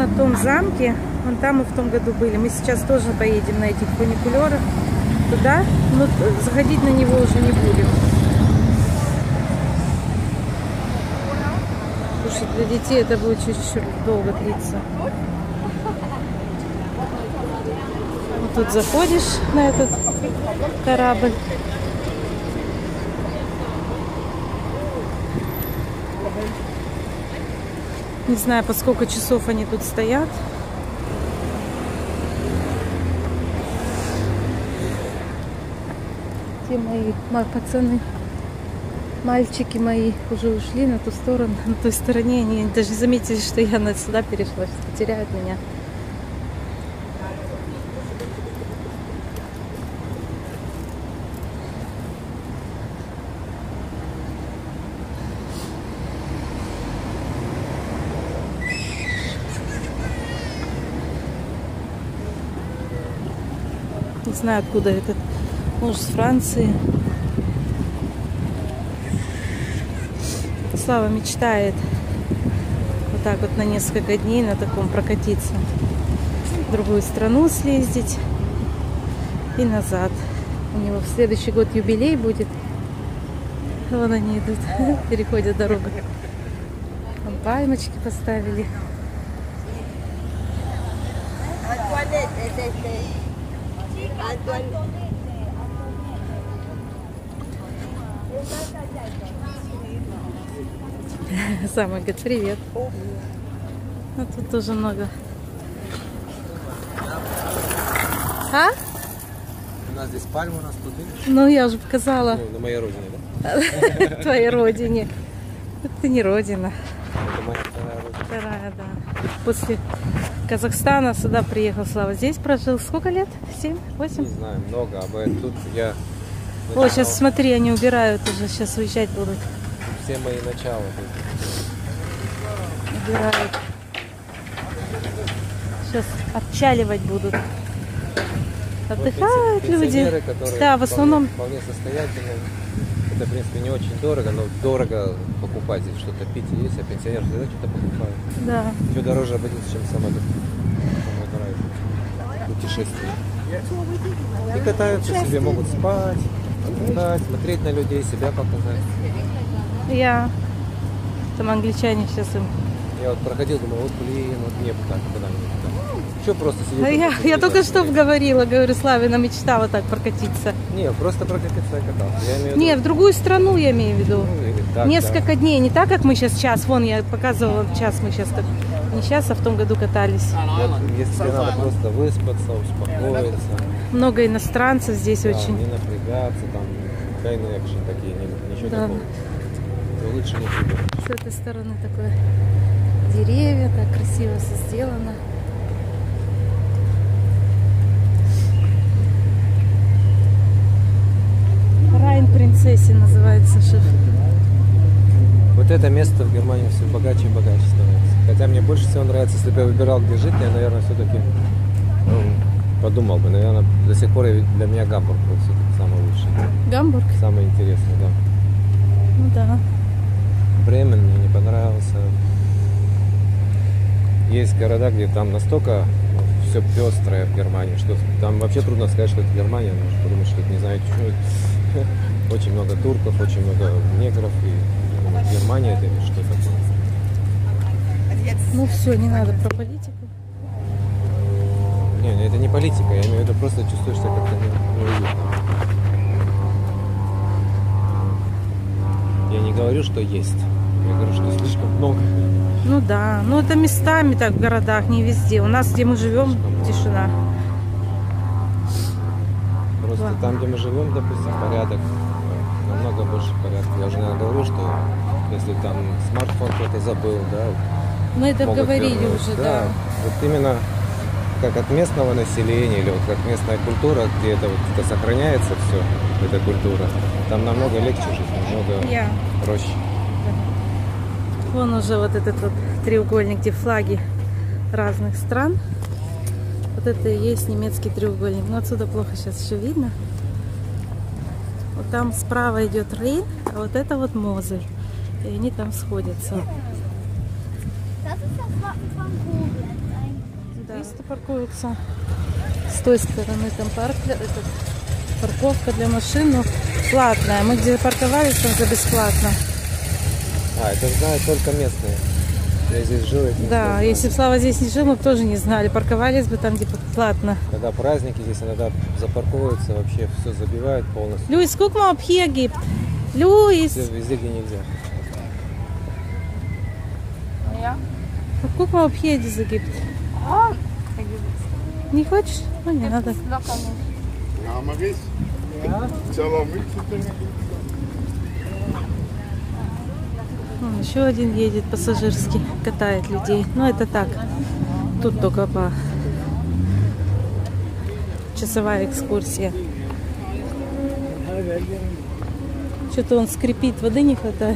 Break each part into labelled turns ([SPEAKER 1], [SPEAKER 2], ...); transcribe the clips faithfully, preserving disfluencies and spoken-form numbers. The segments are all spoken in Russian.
[SPEAKER 1] на том замке, вон там мы в том году были. Мы сейчас тоже поедем на этих фуникулерах туда, но заходить на него уже не будем. Слушай, для детей это будет чуть-чуть долго длиться. Вот тут заходишь на этот корабль. Не знаю, по сколько часов они тут стоят. Те мои пацаны, мальчики мои уже ушли на ту сторону. На той стороне они даже не заметили, что я на сюда перешла, что потеряют меня. Не знаю, откуда этот. Может, с Франции. Слава мечтает вот так вот на несколько дней на таком прокатиться. В другую страну съездить и назад. У него в следующий год юбилей будет. Вон они идут, переходят дорогу. Там пальмочки поставили. Самый говорит, привет. А тут тоже много. А?
[SPEAKER 2] У нас здесь пальма, у нас тут видишь?
[SPEAKER 1] Ну, я уже показала.
[SPEAKER 2] Ну, на моей родине, да?
[SPEAKER 1] Твоей родине. Это не родина.
[SPEAKER 2] Это моя вторая родина.
[SPEAKER 1] Вторая, да. После Казахстана сюда приехал Слава. Здесь прожил сколько лет? Семь? Восемь?
[SPEAKER 2] Не знаю, много. А тут я...
[SPEAKER 1] О, сейчас смотри, они убирают уже. Сейчас уезжать будут.
[SPEAKER 2] Все мои начала тут.
[SPEAKER 1] Убирают. Сейчас отчаливать будут. Отдыхают
[SPEAKER 2] вот
[SPEAKER 1] люди.
[SPEAKER 2] Которые
[SPEAKER 1] Да, в основном...
[SPEAKER 2] Вполне, вполне состоятельные. Это, в принципе, не очень дорого, но дорого покупать здесь что-то пить и есть, а пенсионеры всегда что-то покупают. Да. Все дороже обойдется, чем самолет. Путешествие. И катаются себе, могут спать, отдыхать, смотреть на людей, себя показать.
[SPEAKER 1] Я. Там англичане сейчас им.
[SPEAKER 2] Я вот проходил, думаю, вот блин, вот мне бы так, когда-нибудь так. Еще просто сидеть.
[SPEAKER 1] А я, я только что говорила, говорю, Славина мечта вот так прокатиться.
[SPEAKER 2] Не, просто прокатиться я катался. Я имею в виду...
[SPEAKER 1] Не, в другую страну я имею в виду.
[SPEAKER 2] Ну, или так,
[SPEAKER 1] Несколько
[SPEAKER 2] да.
[SPEAKER 1] дней, не так, как мы сейчас час. Вон я показывала час, мы сейчас как не сейчас, а в том году катались.
[SPEAKER 2] Вот, если тебе надо просто выспаться, успокоиться.
[SPEAKER 1] Много иностранцев здесь, да, очень.
[SPEAKER 2] Не напрягаться, там, коннекшн такие, ничего
[SPEAKER 1] Да.
[SPEAKER 2] такого. То лучше не тебе.
[SPEAKER 1] С этой стороны такое деревья, так красиво все сделано. Райн принцессе называется шифт.
[SPEAKER 2] Вот это место в Германии все богаче и богаче становится. Хотя мне больше всего нравится, если бы я выбирал, где жить, я, наверное, все-таки ну, подумал бы. Наверное, до сих пор для меня Гамбург был все-таки самый лучший.
[SPEAKER 1] Гамбург?
[SPEAKER 2] Самый интересный, да.
[SPEAKER 1] Ну да.
[SPEAKER 2] Бремен мне не понравился. Есть города, где там настолько ну, все пестрое в Германии, что там вообще трудно сказать, что это Германия, но потому что не знаю, что очень много турков, очень много негров, и ну, Германия это или что такое.
[SPEAKER 1] Ну все, не надо про политику.
[SPEAKER 2] Не, это не политика, я имею в виду, просто чувствуешь себя как-то неуютно. Я не говорю, что есть, я говорю, что слишком много.
[SPEAKER 1] Ну да, ну это местами так в городах, не везде. У нас, где мы живем, тишина.
[SPEAKER 2] Просто
[SPEAKER 1] Ладно.
[SPEAKER 2] там, где мы живем, допустим, порядок, намного больше порядка. Я уже наверное, говорю, что если там смартфон кто-то забыл, да.
[SPEAKER 1] Мы это говорили
[SPEAKER 2] вернуть.
[SPEAKER 1] уже,
[SPEAKER 2] да.
[SPEAKER 1] да.
[SPEAKER 2] Вот именно как от местного населения или вот как местная культура, где это вот это сохраняется все, эта культура, там намного легче жить, намного
[SPEAKER 1] Я.
[SPEAKER 2] проще.
[SPEAKER 1] Вон уже вот этот вот треугольник, где флаги разных стран. Вот это и есть немецкий треугольник. Но отсюда плохо сейчас еще видно. Вот там справа идет Рейн, а вот это вот Мозель. И они там сходятся. просто паркуются. С той стороны там парк, для, этот, парковка для машин, но платная. Мы где парковались, там за бесплатно.
[SPEAKER 2] А, это знают только местные. Я здесь жил.
[SPEAKER 1] Да, если бы Слава здесь не жил, мы бы тоже не знали. Парковались бы там типа платно.
[SPEAKER 2] Когда праздники здесь иногда запарковываются, вообще все забивают полностью.
[SPEAKER 1] Luis, guck mal, ob hier gibt. Luis!
[SPEAKER 2] Все везде, где нельзя.
[SPEAKER 1] Guck mal, ob hier diese gibt. Не хочешь? Ну, не надо.
[SPEAKER 3] Ja, Maris. Ja. Целая мультика.
[SPEAKER 1] Вон, еще один едет пассажирский, катает людей. Ну, это так. Тут только по часовая экскурсия. Что-то он скрипит, воды не хватает.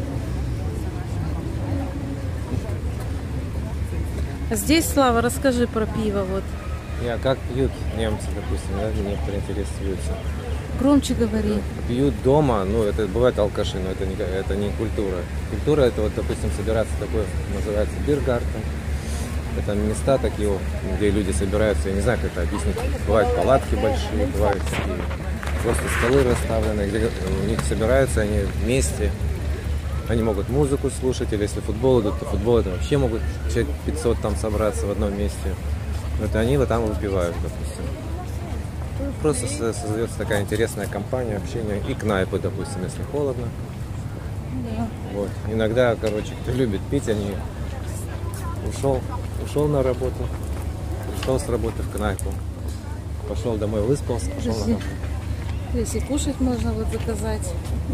[SPEAKER 1] А здесь, Слава, расскажи про пиво. Вот.
[SPEAKER 2] Не, а как пьют немцы, допустим, да, некоторые интересуются.
[SPEAKER 1] Громче говори.
[SPEAKER 2] Пьют дома, ну, это бывает алкаши, но это не, это не культура. Культура, это вот, допустим, собираться такое, называется биргартен. Это места такие, где люди собираются, я не знаю, как это объяснить. Бывают палатки большие, бывают такие просто столы расставлены, где у них собираются они вместе. Они могут музыку слушать, или если футбол идут, то футбол это вообще могут человек пятьсот там собраться в одном месте. Вот они вот там выпивают, допустим. Просто создается такая интересная компания, общение. И кнайпы, допустим, если холодно.
[SPEAKER 1] Да.
[SPEAKER 2] Вот. Иногда, короче, кто любит пить, они ушел, ушел на работу, пришел с работы в кнайпу, пошел домой, выспался, пошел на работу.
[SPEAKER 1] Здесь и кушать можно вот заказать.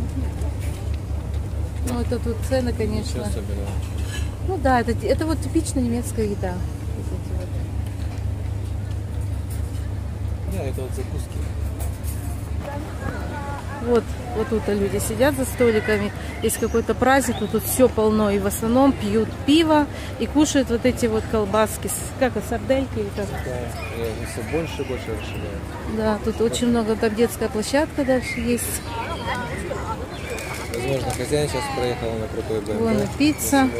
[SPEAKER 1] Ну, это тут цены, конечно.
[SPEAKER 2] Ничего особенного.
[SPEAKER 1] Ну да, это, это вот типично немецкая еда.
[SPEAKER 2] Да, это вот закуски.
[SPEAKER 1] Вот, вот тут люди сидят за столиками. Есть какой-то праздник, вот тут все полно. И в основном пьют пиво и кушают вот эти вот колбаски. Как это, сардельки или как?
[SPEAKER 2] Да, и они все больше и больше расширяют.
[SPEAKER 1] Да, тут очень много. Там детская площадка дальше есть.
[SPEAKER 2] Возможно, хозяин сейчас проехал на крутой бэ эм вэ.
[SPEAKER 1] Вон и пицца.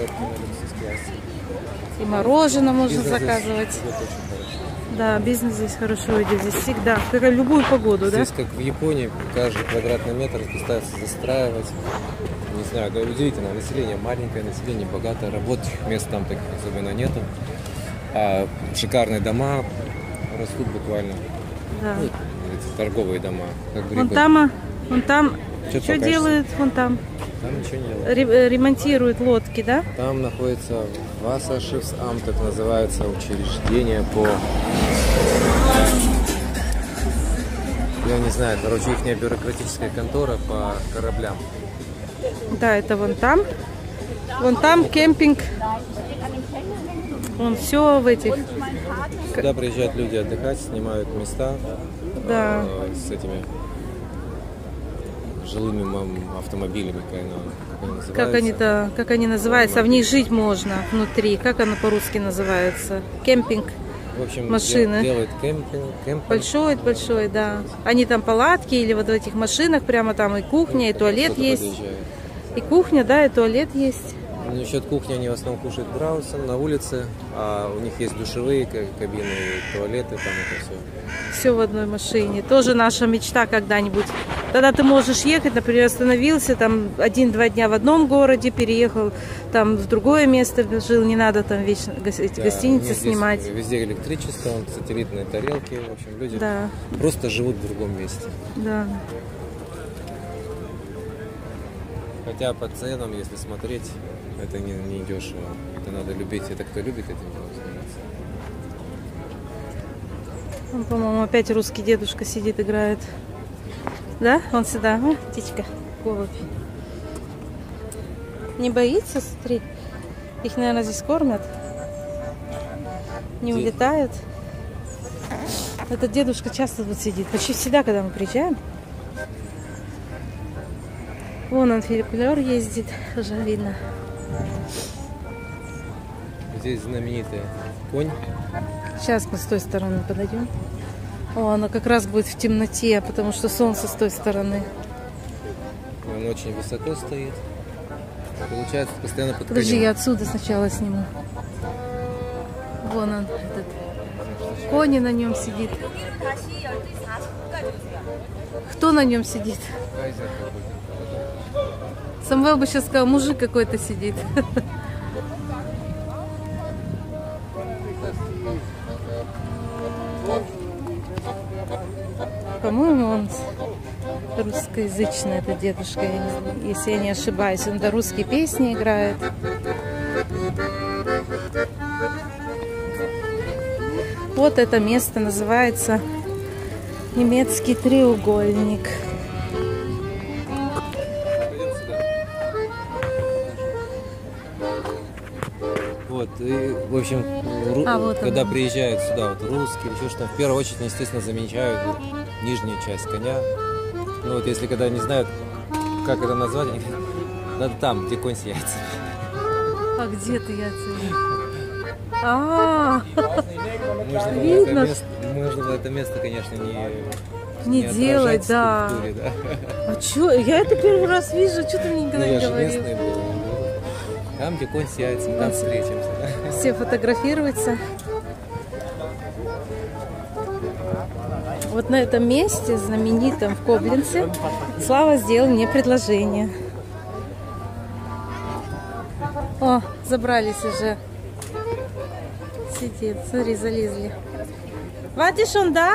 [SPEAKER 1] И мороженое можно
[SPEAKER 2] Бизнес здесь
[SPEAKER 1] заказывать.
[SPEAKER 2] идет очень хорошо.
[SPEAKER 1] Да, бизнес здесь хорошо идет. Здесь всегда, как и любую погоду,
[SPEAKER 2] Здесь,
[SPEAKER 1] да?
[SPEAKER 2] как в Японии, каждый квадратный метр пытаются застраивать. Не знаю, да, удивительно. Население маленькое, население богатое. Рабочих мест там таких особенно нету. А шикарные дома растут буквально.
[SPEAKER 1] Да.
[SPEAKER 2] Ну, эти торговые дома. Как
[SPEAKER 1] Вон
[SPEAKER 2] грибы.
[SPEAKER 1] там, а, вон там,
[SPEAKER 2] Чё
[SPEAKER 1] что
[SPEAKER 2] покажешь?
[SPEAKER 1] делают, вон там.
[SPEAKER 2] Там ничего не делают.
[SPEAKER 1] Ре- ремонтируют лодки, да?
[SPEAKER 2] Там находится Wasserschiffsamt, это называется учреждение по... Я не знаю, короче, их бюрократическая контора по кораблям.
[SPEAKER 1] Да, это вон там. Вон там кемпинг. Вон все в этих.
[SPEAKER 2] Сюда приезжают люди отдыхать, снимают места
[SPEAKER 1] Да.
[SPEAKER 2] э, с этими жилыми м- автомобилями, как они, как они называются.
[SPEAKER 1] Как они-то, как они называются? А в них жить можно внутри. Как оно по-русски называется? Кемпинг.
[SPEAKER 2] В общем,
[SPEAKER 1] машины.
[SPEAKER 2] дел- делают кемпинг, кемпинг.
[SPEAKER 1] Большой, большой, да. Они там палатки или вот в этих машинах прямо там и кухня, и туалет
[SPEAKER 2] Кто-то
[SPEAKER 1] есть.
[SPEAKER 2] подъезжает.
[SPEAKER 1] И кухня, да, и туалет есть.
[SPEAKER 2] Насчет кухни они в основном кушают браусом на улице, а у них есть душевые ка- кабины, туалеты, там это все.
[SPEAKER 1] Все в одной машине. Тоже наша мечта когда-нибудь. Тогда ты можешь ехать, например, остановился там один-два дня в одном городе, переехал там в другое место, жил, не надо там вечно гос- эти
[SPEAKER 2] Да,
[SPEAKER 1] гостиницы
[SPEAKER 2] у них здесь
[SPEAKER 1] снимать.
[SPEAKER 2] Везде электричество, сателлитные тарелки, в общем, люди
[SPEAKER 1] Да,
[SPEAKER 2] просто живут в другом месте.
[SPEAKER 1] да.
[SPEAKER 2] Хотя по ценам, если смотреть, это не, не дешево. Это надо любить. Это кто любит этим делом заниматься.
[SPEAKER 1] Вон, по-моему, опять русский дедушка сидит, играет. Да? Он сюда. О, птичка, голубь. Не боится, смотри. Их, наверное, здесь кормят. Не
[SPEAKER 2] Здесь?
[SPEAKER 1] улетают. Этот дедушка часто тут сидит. Почти всегда, когда мы приезжаем. Вон он, филиппер ездит. Уже видно.
[SPEAKER 2] Здесь знаменитый конь.
[SPEAKER 1] Сейчас мы с той стороны подойдем. О, она как раз будет в темноте, потому что солнце с той стороны.
[SPEAKER 2] Он очень высоко стоит. Получается, постоянно под
[SPEAKER 1] Подожди,
[SPEAKER 2] конем.
[SPEAKER 1] я отсюда сначала сниму. Вон он, этот Кони на нем сидит. Кто на нем сидит? Самвел бы сейчас сказал, мужик какой-то сидит. По-моему, он русскоязычный, это дедушка, я не, если я не ошибаюсь. Он до русские песни играет. Вот это место называется Немецкий треугольник.
[SPEAKER 2] Вот, и, в общем, ру...
[SPEAKER 1] а, вот
[SPEAKER 2] когда
[SPEAKER 1] он.
[SPEAKER 2] приезжают сюда вот русские, еще что, в первую очередь, естественно, замечают вот нижнюю часть коня. Ну вот, если когда не знают, как это назвать, они говорят, надо там, где конь с яйцами.
[SPEAKER 1] А где ты яйца? А,
[SPEAKER 2] можно было, это место, можно было это место, конечно, не,
[SPEAKER 1] не, не делать, да.
[SPEAKER 2] да.
[SPEAKER 1] А чё? Я это первый раз вижу, что ты мне никогда
[SPEAKER 2] ну,
[SPEAKER 1] не
[SPEAKER 2] я
[SPEAKER 1] говорил?
[SPEAKER 2] Же местный был. Там, где конь с яйцами, там встретимся. Да?
[SPEAKER 1] Все фотографируются. Вот на этом месте, знаменитом в Коблинце, Слава сделал мне предложение. О, забрались уже. Сидит, смотри, залезли. Ватишь он, да?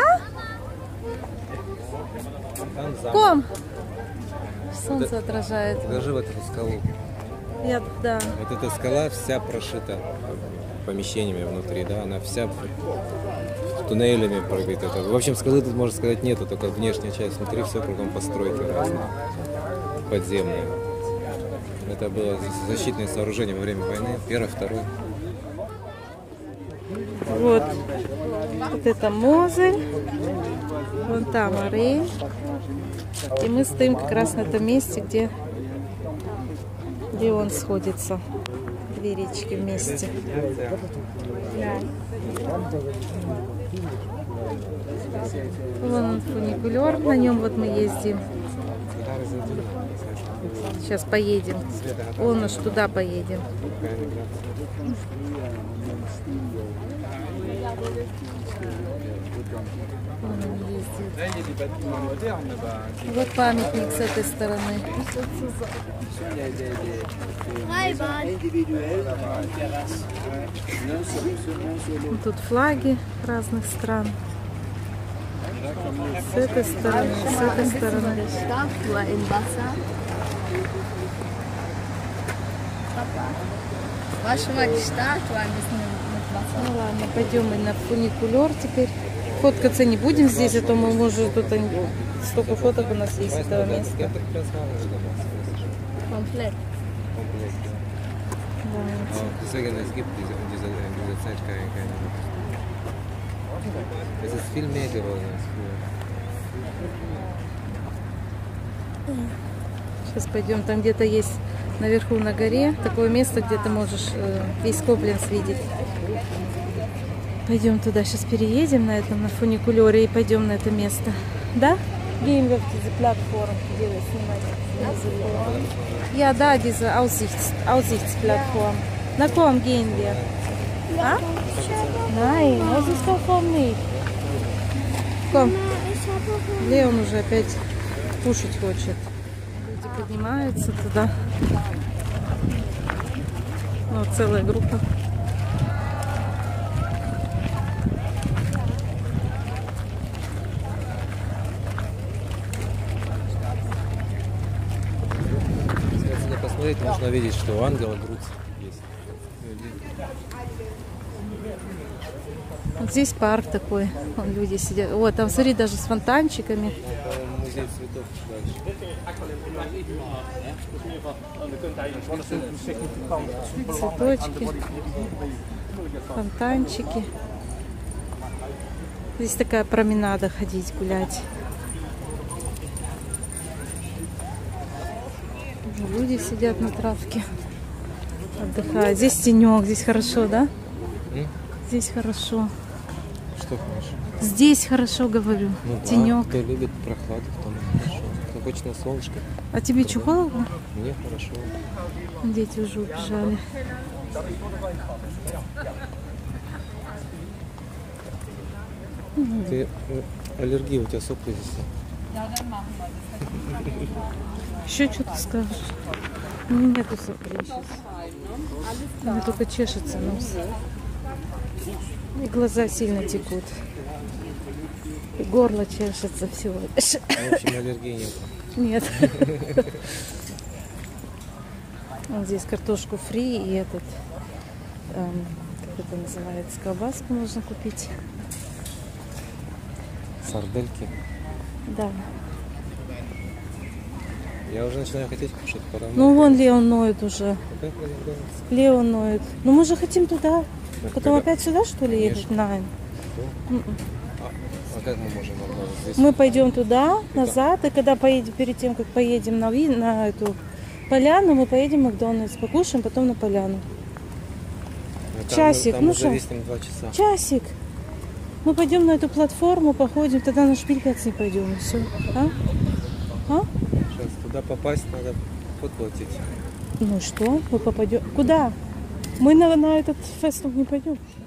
[SPEAKER 1] Ком! Солнце вот отражает.
[SPEAKER 2] Покажи в эту скалу.
[SPEAKER 1] Я, да.
[SPEAKER 2] Вот эта скала вся прошита помещениями внутри, да, она вся туннелями пробита. В общем, скалы тут, можно сказать, нету, только внешняя часть, внутри все кругом постройки разные, подземные. Это было защитное сооружение во время войны, первой, второй.
[SPEAKER 1] Вот, вот это Мозель, вон там Арей, и мы стоим как раз на этом месте, где, где он сходится, две речки вместе. Вон он фуникулер, на нем вот мы ездим. Сейчас поедем. Вон аж туда поедем. Вот памятник с этой стороны. Тут флаги разных стран. С этой стороны, с этой стороны. Ну ладно, пойдем мы на фуникулер теперь. Фоткаться не будем здесь, а то мы, может, тут столько фоток у нас есть этого места.
[SPEAKER 4] Komplett.
[SPEAKER 2] Deswegen, es gibt diese, in dieser, in dieser Zeit keine, keine. Es ist viel mehr geworden als früher.
[SPEAKER 1] Сейчас пойдем, там где-то есть наверху на горе такое место, где ты можешь э, весь Коблинц видеть. Пойдем туда, сейчас переедем на этом, на фуникулере и пойдем на это место. Да? Gehen wir auf diese Plattform, die wir sнимать. Ja, da, diese Aussichts, Aussichtsplattform. Na komm, gehen wir. А? Nein, Aussichtsplattform nicht. Komm. Леон уже опять кушать хочет. Люди поднимаются туда. Вот целая группа.
[SPEAKER 2] Можно видеть, что у ангела грудь есть.
[SPEAKER 1] Вот здесь парк такой, вон люди сидят. Вот, там, смотри, даже с фонтанчиками.
[SPEAKER 2] Музей цветов дальше.
[SPEAKER 1] Цветочки, фонтанчики. Здесь такая променада, ходить, гулять. Люди сидят на травке, отдыхают. Здесь тенек, здесь хорошо, да?
[SPEAKER 2] М?
[SPEAKER 1] Здесь хорошо.
[SPEAKER 2] Что хорошо?
[SPEAKER 1] Здесь хорошо, говорю.
[SPEAKER 2] Ну,
[SPEAKER 1] тенек.
[SPEAKER 2] Да, кто любит прохладу, кто не хорошо. Кто хочет на солнышко.
[SPEAKER 1] А тебе что, холодно?
[SPEAKER 2] Мне хорошо.
[SPEAKER 1] Дети уже убежали.
[SPEAKER 2] Ты э, аллергия, у тебя сопли здесь.
[SPEAKER 1] Еще что-то скажешь? У меня нету соплей сейчас. У меня только чешется нос. И глаза сильно текут. И горло чешется всего лишь.
[SPEAKER 2] В общем, аллергии нет.
[SPEAKER 1] Нет. Вот здесь картошку фри и этот, эм, как это называется, колбаску можно купить.
[SPEAKER 2] Сардельки.
[SPEAKER 1] Да.
[SPEAKER 2] Я уже начинаю хотеть кушать, пора.
[SPEAKER 1] Ну вон Леон ноет уже.
[SPEAKER 2] Опять Макдональдс?
[SPEAKER 1] Леон ноет. Ну мы же хотим туда.
[SPEAKER 2] Так,
[SPEAKER 1] Потом
[SPEAKER 2] когда-
[SPEAKER 1] опять сюда, что ли, ехать?
[SPEAKER 2] Конечно.
[SPEAKER 1] На.
[SPEAKER 2] А, а как мы можем Макдональдс здесь?
[SPEAKER 1] Мы пойдем туда, назад, и когда поедем, перед тем, как поедем на, Ви- на эту поляну, мы поедем в Макдональдс, покушаем, потом на поляну.
[SPEAKER 2] Ну, там
[SPEAKER 1] часик,
[SPEAKER 2] мы, там
[SPEAKER 1] ну
[SPEAKER 2] мы
[SPEAKER 1] что?
[SPEAKER 2] зависнем два часа.
[SPEAKER 1] Часик. Мы пойдем на эту платформу, походим, тогда на Шпилькац не пойдем, и все. А? А?
[SPEAKER 2] Сейчас туда попасть надо подплатить.
[SPEAKER 1] Ну и что? Мы попадем. Куда? Мы на, на этот фестиваль не пойдем.